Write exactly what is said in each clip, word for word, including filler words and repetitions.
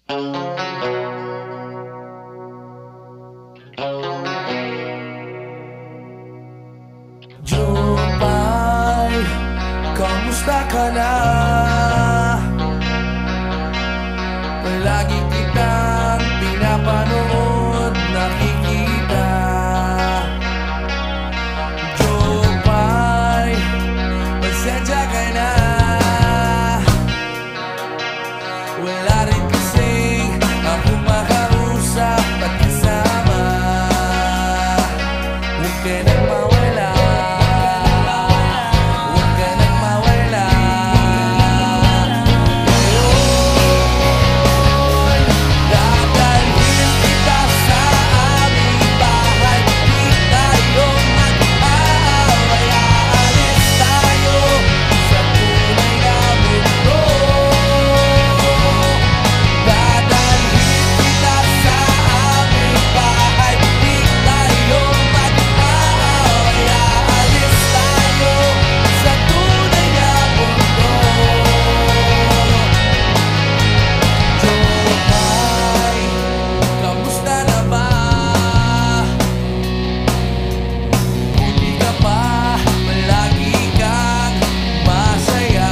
Jupay, kamusta ka na? Palagi kitang pinapanood, nakikita. Jupay, pasensya ka na. Wala rin kasing akong makausap at kasama. Huwag ka nang mawala, huwag ka nang mawala. Ngayon, dadalhin kita sa aming bahay. Di tayo mag-aaway, aalis tayo sa tunay na mundo. Dadalhin kita sa aming bahay. Di tayo mag-aaway, aalis tayo sa tunay na mundo. Jupay, kamusta na ba? Buti ka pa, palagi kang masaya.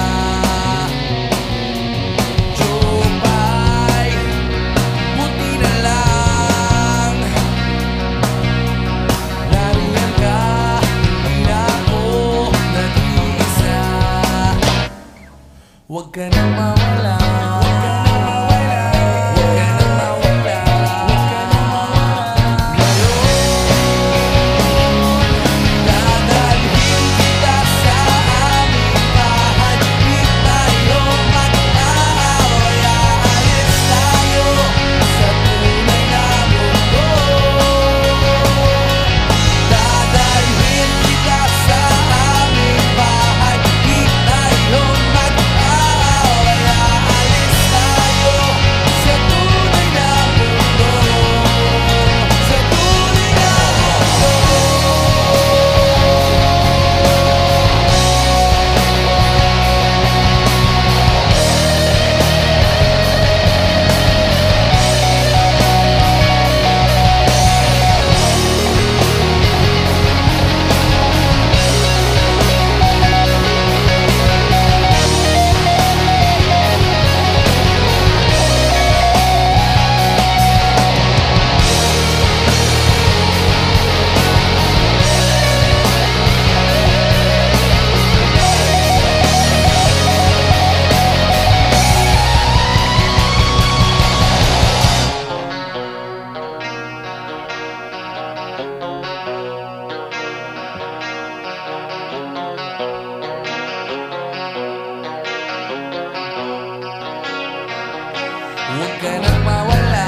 Jupay, buti na lang nariyan ka, hindi na ako nag-iisa. Huwag ka nang mawala, huwag ka nang mawala, huwag ka nang mawala, huwag ka nang mawala. Ngayon, dadalhin kita sa aming bahay. Di tayo mag-aaway, aalis tayo sa tunay na mundo. Dadalhin kita sa aming bahay. Di tayo mag-aaway, aalis tayo sa tunay na mundo. Sa tunay na mundo. Huwag ka nang mawala.